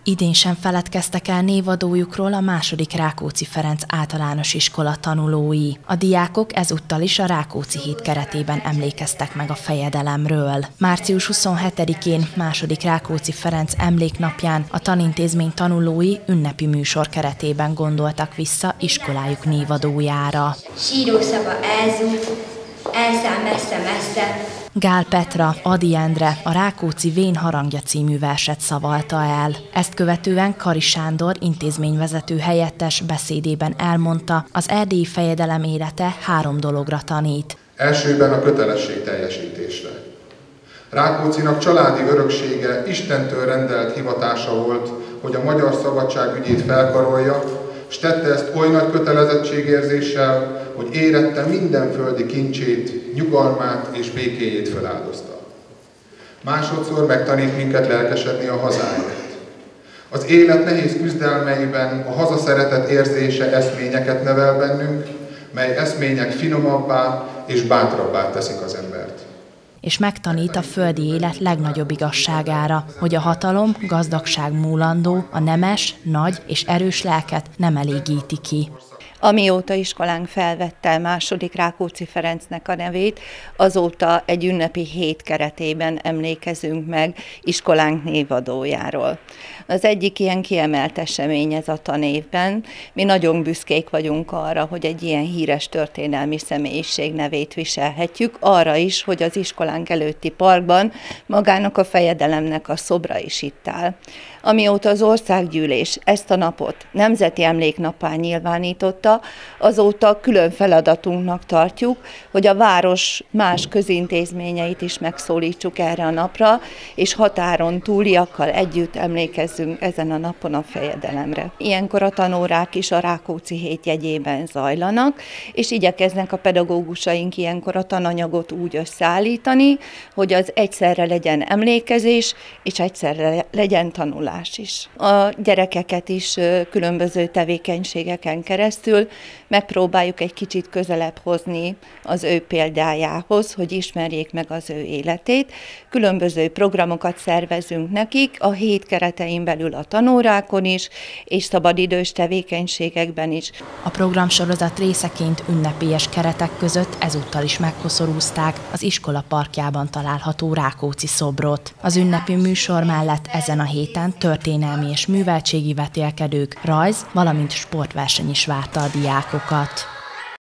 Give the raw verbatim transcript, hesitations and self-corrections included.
Idén sem feledkeztek el névadójukról a második Rákóczi Ferenc általános iskola tanulói. A diákok ezúttal is a Rákóczi hét keretében emlékeztek meg a fejedelemről. március huszonhetedikén második Rákóczi Ferenc emléknapján a tanintézmény tanulói ünnepi műsor keretében gondoltak vissza iskolájuk névadójára. Sírószava elzúg, elszáll messze-messze. Gál Petra, Ady Endre a Rákóczi Vén harangja című verset szavalta el. Ezt követően Kari Sándor intézményvezető helyettes beszédében elmondta, az erdélyi fejedelem élete három dologra tanít. Elsőben a kötelesség teljesítésre. Rákóczinak családi öröksége Istentől rendelt hivatása volt, hogy a magyar szabadság ügyét felkarolja, s tette ezt oly nagy kötelezettségérzéssel, hogy érette minden földi kincsét, nyugalmát és békéjét feláldozta. Másodszor megtanít minket lelkesedni a hazáért. Az élet nehéz küzdelmeiben a hazaszeretet érzése eszményeket nevel bennünk, mely eszmények finomabbá és bátrabbá teszik az embert. És megtanít a földi élet legnagyobb igazságára, hogy a hatalom, gazdagság múlandó, a nemes, nagy és erős lelket nem elégíti ki. Amióta iskolánk felvette második Rákóczi Ferencnek a nevét, azóta egy ünnepi hét keretében emlékezünk meg iskolánk névadójáról. Az egyik ilyen kiemelt esemény ez a tanévben. Mi nagyon büszkék vagyunk arra, hogy egy ilyen híres történelmi személyiség nevét viselhetjük, arra is, hogy az iskolánk előtti parkban magának a fejedelemnek a szobra is itt áll. Amióta az országgyűlés ezt a napot nemzeti emléknappá nyilvánította, azóta külön feladatunknak tartjuk, hogy a város más közintézményeit is megszólítsuk erre a napra, és határon túliakkal együtt emlékezzünk ezen a napon a fejedelemre. Ilyenkor a tanórák is a Rákóczi hét jegyében zajlanak, és igyekeznek a pedagógusaink ilyenkor a tananyagot úgy összeállítani, hogy az egyszerre legyen emlékezés, és egyszerre legyen tanulás is. A gyerekeket is különböző tevékenységeken keresztül megpróbáljuk egy kicsit közelebb hozni az ő példájához, hogy ismerjék meg az ő életét. Különböző programokat szervezünk nekik, a hét keretein belül a tanórákon is, és szabadidős tevékenységekben is. A programsorozat részeként ünnepélyes keretek között ezúttal is megkoszorúzták az iskola parkjában található Rákóczi szobrot. Az ünnepi műsor mellett ezen a héten történelmi és műveltségi vetélkedők, rajz, valamint sportverseny is várta a diákokat.